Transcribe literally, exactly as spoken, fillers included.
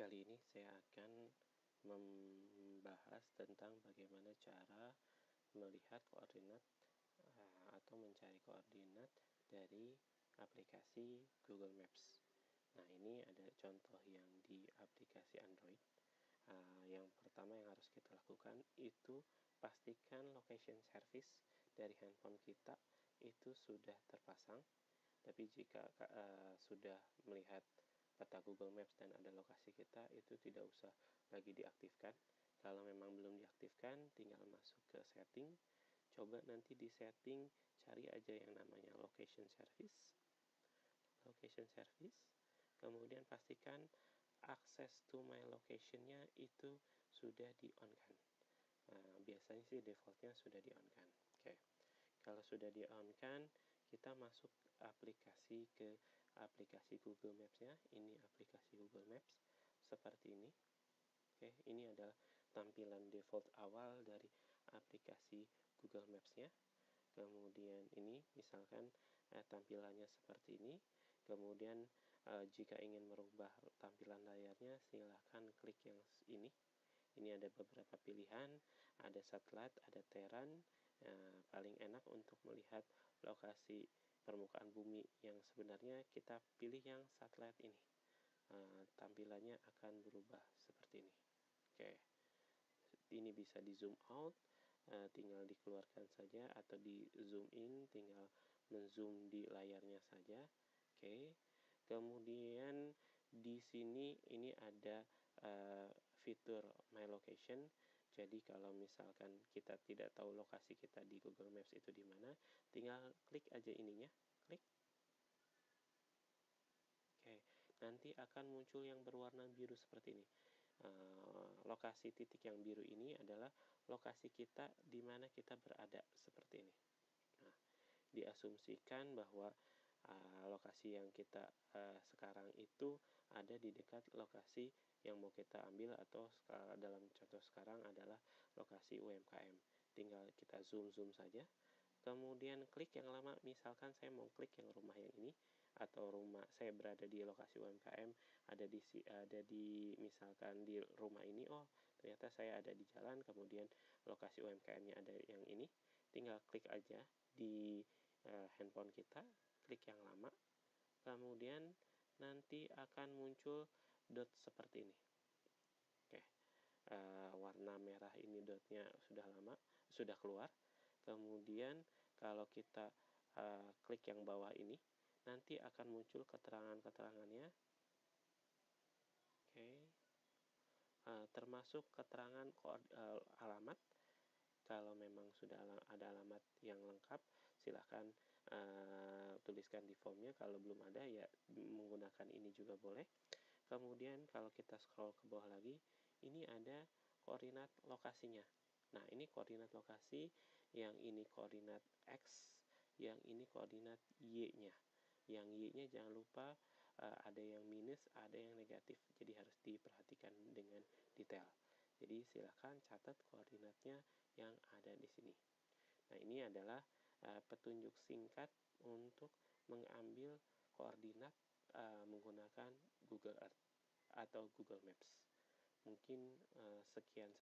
Kali ini saya akan membahas tentang bagaimana cara melihat koordinat uh, atau mencari koordinat dari aplikasi Google Maps. Nah, ini ada contoh yang di aplikasi Android. Uh, yang pertama yang harus kita lakukan itu pastikan location service dari handphone kita itu sudah terpasang. Tapi jika uh, sudah melihat peta Google Maps dan ada lokasi kita, itu tidak usah lagi diaktifkan. Kalau memang belum diaktifkan, tinggal masuk ke setting. Coba nanti di setting cari aja yang namanya location service. Location service. Kemudian pastikan access to my location-nya itu sudah di-on-kan. Nah, biasanya sih defaultnya sudah di-on-kan. Oke. Kalau sudah di-on-kan, kita masuk aplikasi ke aplikasi Google Maps-nya. Ini aplikasi Google Maps seperti ini. Oke, ini adalah tampilan default awal dari aplikasi Google Maps-nya. Kemudian ini misalkan eh, tampilannya seperti ini. Kemudian eh, jika ingin merubah tampilan layarnya, silahkan klik yang ini. Ini ada beberapa pilihan, ada satelit, ada teran. Nah, paling enak untuk melihat lokasi permukaan bumi yang sebenarnya kita pilih yang satelit ini. Uh, tampilannya akan berubah seperti ini. Oke, ini bisa di zoom out, uh, tinggal dikeluarkan saja, atau di zoom in, tinggal menzoom di layarnya saja. Oke, kemudian di sini ini ada uh, fitur My Location. Jadi kalau misalkan kita tidak tahu lokasi kita di Google Maps itu di mana, tinggal klik aja ininya, klik. Oke, nanti akan muncul yang berwarna biru seperti ini. Uh, lokasi titik yang biru ini adalah lokasi kita di mana kita berada seperti ini. Nah, diasumsikan bahwa uh, lokasi yang kita uh, sekarang itu ada di dekat lokasi yang mau kita ambil, atau dalam contoh sekarang adalah lokasi U M K M. Tinggal kita zoom-zoom saja, kemudian klik yang lama. Misalkan saya mau klik yang rumah yang ini, atau rumah saya berada di lokasi U M K M, ada di ada di misalkan di rumah ini, oh ternyata saya ada di jalan, kemudian lokasi U M K M-nya ada yang ini, tinggal klik aja di uh, handphone kita, klik yang lama, kemudian nanti akan muncul dot seperti ini. Oke, uh, warna merah ini dotnya sudah lama, sudah keluar. Kemudian kalau kita uh, klik yang bawah ini, nanti akan muncul keterangan-keterangannya. Oke, uh, termasuk keterangan uh, alamat. Kalau memang sudah ada alamat yang lengkap, silahkan uh, tuliskan di formnya. Kalau belum ada, ya menggunakan ini juga boleh. Kemudian kalau kita scroll ke bawah lagi, ini ada koordinat lokasinya. Nah, ini koordinat lokasi, yang ini koordinat X, yang ini koordinat Y-nya. Yang Y-nya jangan lupa uh, ada yang minus, ada yang negatif. Jadi harus diperhatikan dengan detail. Jadi silakan catat koordinatnya yang ada di sini. Nah, ini adalah uh, petunjuk singkat untuk mengambil koordinat uh, menggunakan Google Earth atau Google Maps. Mungkin uh, sekian